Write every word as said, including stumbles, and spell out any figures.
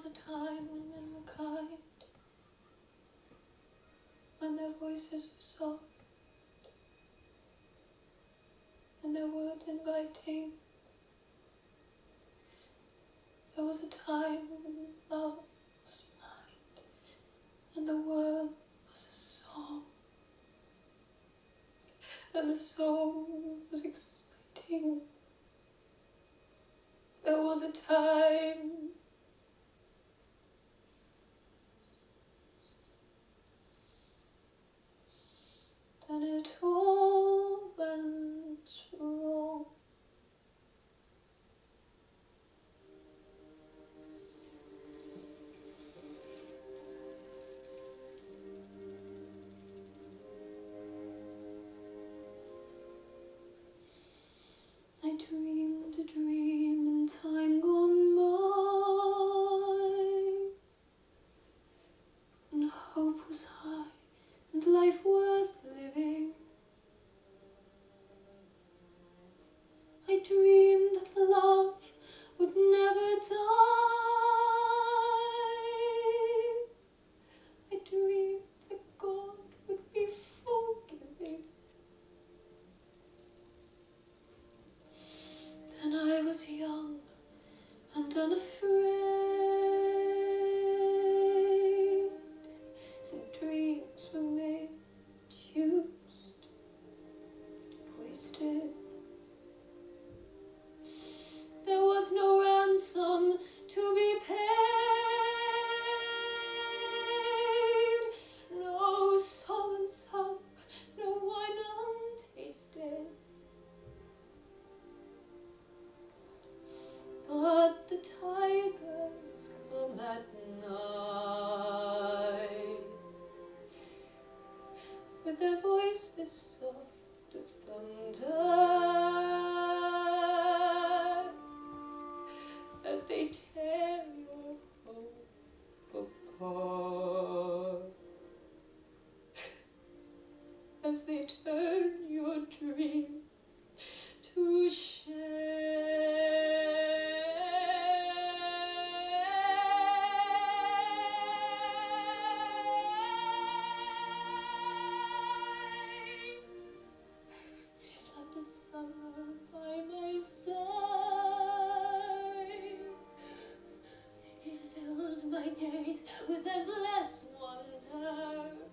was a time when men were kind, when their voices were soft, and their words inviting. There was a time when love was blind, and the world was a song, and the song was exciting. There was a time then it all went wrong. I dreamed a dream in time gone by, and hope was high and life worth living. I dreamed that love would never die. I dreamed that God would be forgiving. Then I was young and unafraid, and dreams were made, used, wasted. There was no ransom to be paid, no sullen sup, no wine untasted. But the tigers come at night, with their voices soft as thunder, as they tear your hope apart, as they turn your dream to shame. He slept a summer by my side. He filled my days with endless wonder.